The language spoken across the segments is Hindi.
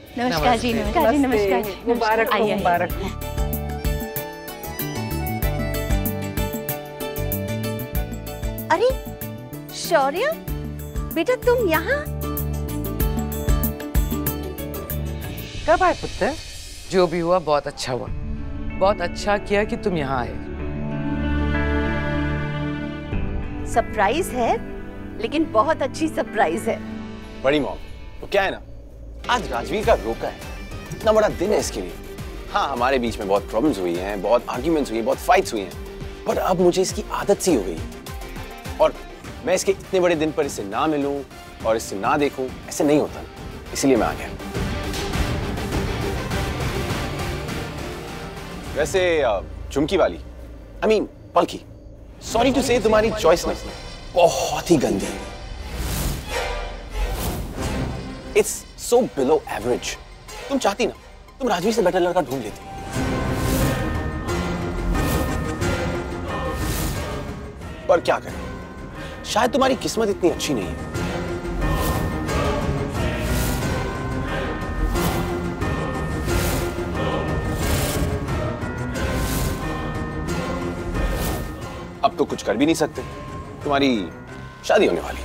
नमस्कार जी, नमस्कार जी, नमस्कार। मुबारक हो, मुबारक हो। अरे शौर्य, बेटा तुम यहाँ? कब आए पुत्र? जो भी हुआ बहुत अच्छा हुआ। बहुत अच्छा किया कि तुम यहाँ आए। सरप्राइज है, लेकिन बहुत अच्छी सरप्राइज है। बड़ी मॉम, तो क्या है ना, आज राजवीर का रोका है। इतना बड़ा दिन है इसके लिए। हाँ, हमारे बीच में बहुत प्रॉब्लम्स हुई हैं, बहुत आर्ग्यूमेंट्स हुई हैं, बहुत फाइट्स हुई हैं, पर अब मुझे इसकी आदत सी हो गई और मैं इसके इतने बड़े दिन पर इससे ना मिलूं और इससे ना देखूं, ऐसे नहीं होता, इसलिए मैं आ गया। वैसे चुमकी वाली, I mean, Palki, sorry to say तुम्हारी चॉइस ना बहुत ही गंदी है। It's so below average. तुम चाहती ना, तुम राजवीर से बेटर लड़का ढूंढ लेती। पर क्या करें, शायद तुम्हारी किस्मत इतनी अच्छी नहीं है। अब तो कुछ कर भी नहीं सकते, तुम्हारी शादी होने वाली है।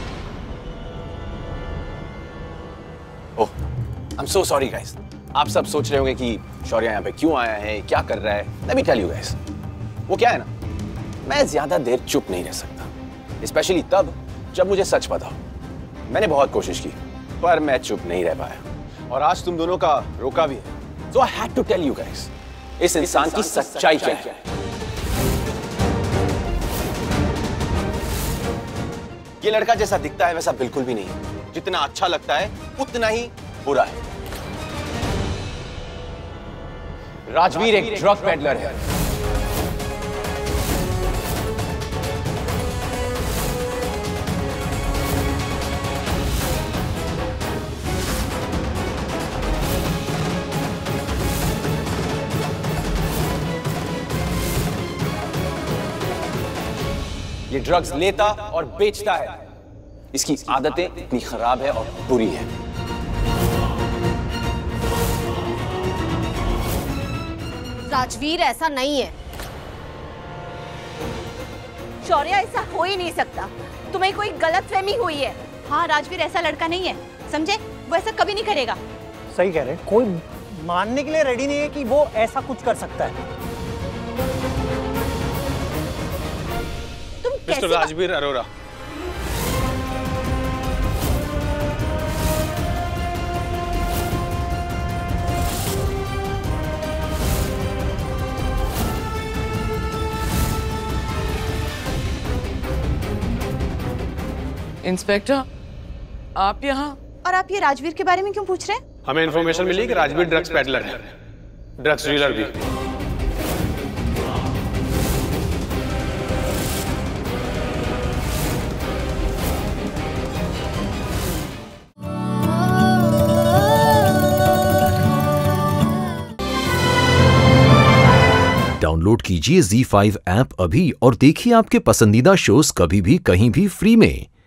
Oh, I am so sorry guys. आप सब सोच रहे होंगे कि शौर्य यहाँ पे क्यों आया है, क्या कर रहा है। Let me tell you guys, वो क्या है ना, मैं ज्यादा देर चुप नहीं रह सकता, स्पेशली तब जब मुझे सच पता हो। मैंने बहुत कोशिश की, पर मैं चुप नहीं रह पाया, और आज तुम दोनों का रोका भी है। So I had to tell you guys, इस इंसान की सच्चाई क्या है। ये लड़का जैसा दिखता है वैसा बिल्कुल भी नहीं है। जितना अच्छा लगता है उतना ही बुरा है। राजवीर एक ड्रग पेडलर है। ये ड्रग्स लेता और बेचता है। इसकी आदतें इतनी खराब है और बुरी है। राजवीर ऐसा नहीं है। शौर्य, ऐसा हो ही नहीं सकता। तुम्हें कोई गलतफहमी हुई है। हाँ, राजवीर ऐसा लड़का नहीं है, समझे? वो ऐसा कभी नहीं करेगा। सही कह रहे हैं, कोई मानने के लिए रेडी नहीं है कि वो ऐसा कुछ कर सकता है। मिस्टर राजवीर अरोरा, इंस्पेक्टर, आप यहाँ? और आप ये राजवीर के बारे में क्यों पूछ रहे हैं? हमें इन्फॉर्मेशन मिली कि राजवीर ड्रग्स पेडलर है, ड्रग्स डीलर भी। डाउनलोड कीजिए ZEE5 ऐप अभी और देखिए आपके पसंदीदा शोज कभी भी कहीं भी फ्री में।